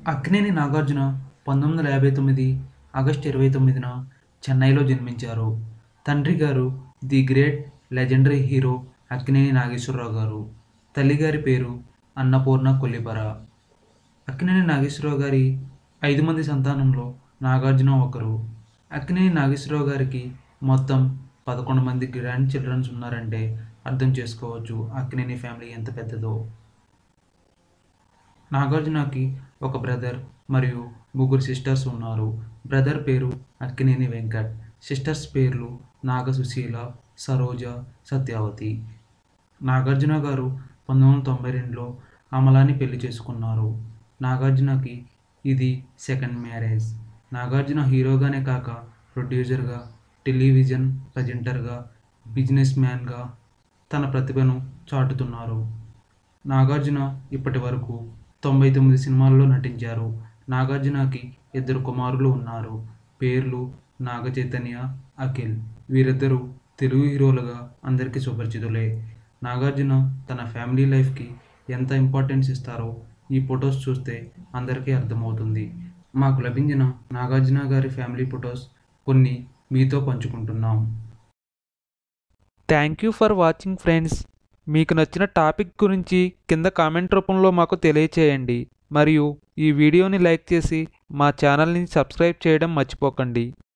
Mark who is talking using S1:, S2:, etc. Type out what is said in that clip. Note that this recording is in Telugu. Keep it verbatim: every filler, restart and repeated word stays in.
S1: అక్కినేని నాగార్జున పంతొమ్మిది వందల యాభై తొమ్మిది ఆగస్టు ఇరవై తొమ్మిదిన చెన్నైలో జన్మించారు. తండ్రి గారు the great legendary hero Akkineni Nageswara Rao గారు. తల్లిగారి పేరు అన్నపూర్ణ కొల్లిపర. అక్కినేని నాగేశ్వరరావు గారి ఐదు మంది సంతానంలో నాగార్జున ఒకరు. అక్కినేని నాగేశ్వరరావు గారికి మొత్తం పదకొండు మంది గ్రాండ్ చిల్డ్రన్స్ ఉన్నారంటే అర్థం చేసుకోవచ్చు అక్కినేని ఫ్యామిలీ ఎంత పెద్దదో. నాగార్జునకి ఒక బ్రదర్ మరియు ముగ్గురు సిస్టర్స్ ఉన్నారు. బ్రదర్ పేరు అక్కినేని వెంకట్, సిస్టర్స్ పేర్లు నాగ సుశీల, సరోజ, సత్యావతి. నాగార్జున గారు పంతొమ్మిది వందల తొంభై రెండులో అమలాని పెళ్లి చేసుకున్నారు. నాగార్జునకి ఇది సెకండ్ మ్యారేజ్. నాగార్జున హీరోగానే కాక ప్రొడ్యూసర్గా, టెలివిజన్ ప్రజెంటర్గా, బిజినెస్ మ్యాన్గా తన ప్రతిభను చాటుతున్నారు. నాగార్జున ఇప్పటి వరకు తొంభై తొమ్మిది సినిమాల్లో నటించారు. నాగార్జునకి ఇద్దరు కుమారులు ఉన్నారు. పేర్లు నాగ చైతన్య, అఖిల్. వీరిద్దరూ తెలుగు హీరోలుగా అందరికీ సుపరిచితులే. నాగార్జున తన ఫ్యామిలీ లైఫ్కి ఎంత ఇంపార్టెన్స్ ఇస్తారో ఈ ఫొటోస్ చూస్తే అందరికీ అర్థమవుతుంది. మాకు లభించిన నాగార్జున గారి ఫ్యామిలీ ఫొటోస్ కొన్ని మీతో పంచుకుంటున్నాం.
S2: Thank you for watching friends. మీకు నచ్చిన టాపిక్ గురించి కింద కామెంట్ రూపంలో మాకు తెలియచేయండి. మరియు ఈ వీడియోని లైక్ చేసి మా ఛానల్ని సబ్స్క్రైబ్ చేయడం మర్చిపోకండి.